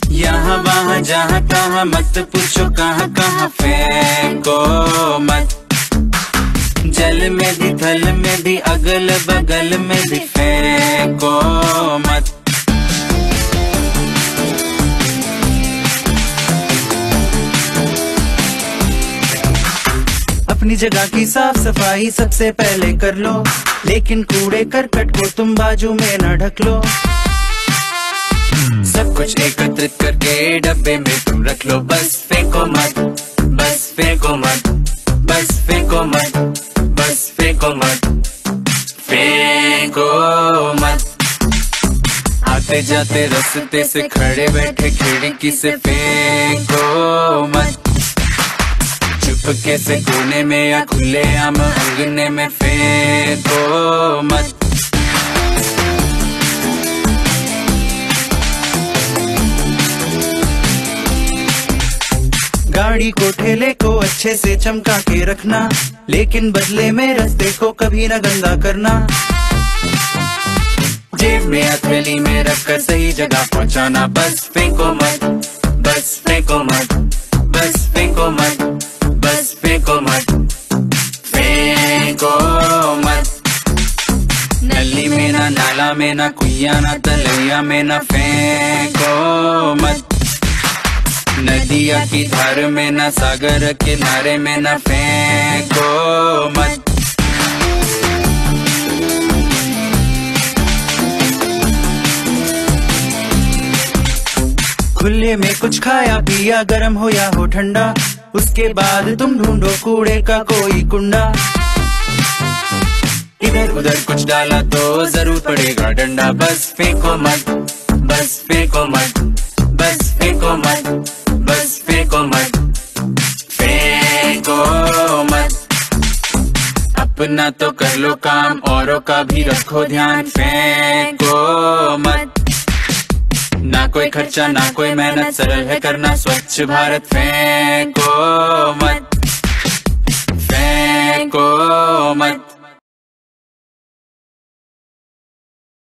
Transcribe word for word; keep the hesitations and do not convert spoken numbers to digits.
यहाँ वहाँ जहाँ तहाँ मत पूछो कहाँ कहाँ फेंको मत। जल में भी थल में भी अगल बगल में भी फेंको मत। अपनी जगह की साफ सफाई सबसे पहले कर लो, लेकिन कूड़े करकट को तुम बाजू में न ढक लो। सब कुछ एकत्रित करके डब्बे में तुम रख लो, बस फेंको मत, बस फेंको मत, बस फेंको मत, बस फेंको मत, फेंको मत। आते जाते रास्ते से खड़े बैठे खिड़की से फेंको मत। चुपके से कोने में या खुले आम अंगने में फेंको मत। गाड़ी को ठेले को अच्छे से चमका के रखना, लेकिन बदले में रास्ते को कभी न गंदा करना। जेब में हथेली में रखकर सही जगह पहुंचाना, बस फेंको मत, बस फेंको मत, बस फेंको मत, बस फेंको मत, फेंको मत। नली में ना नाला में ना कुइया ना तलैया में ना फेंको मत। नदिया की धार में ना सागर किनारे में ना फेंको मत। खुले में कुछ खाया पिया गर्म हो या हो ठंडा, उसके बाद तुम ढूंढो कूड़े का कोई कुंडा। इधर उधर कुछ डाला तो जरूर पड़ेगा डंडा, बस फेंको मत, बस फेंको मत, बस फेंको मत, बस फेंको मत, फेंको मत। अपना तो कर लो काम औरों का भी रखो ध्यान, फेंको मत। ना कोई खर्चा ना कोई मेहनत, सरल है करना स्वच्छ भारत, फेंको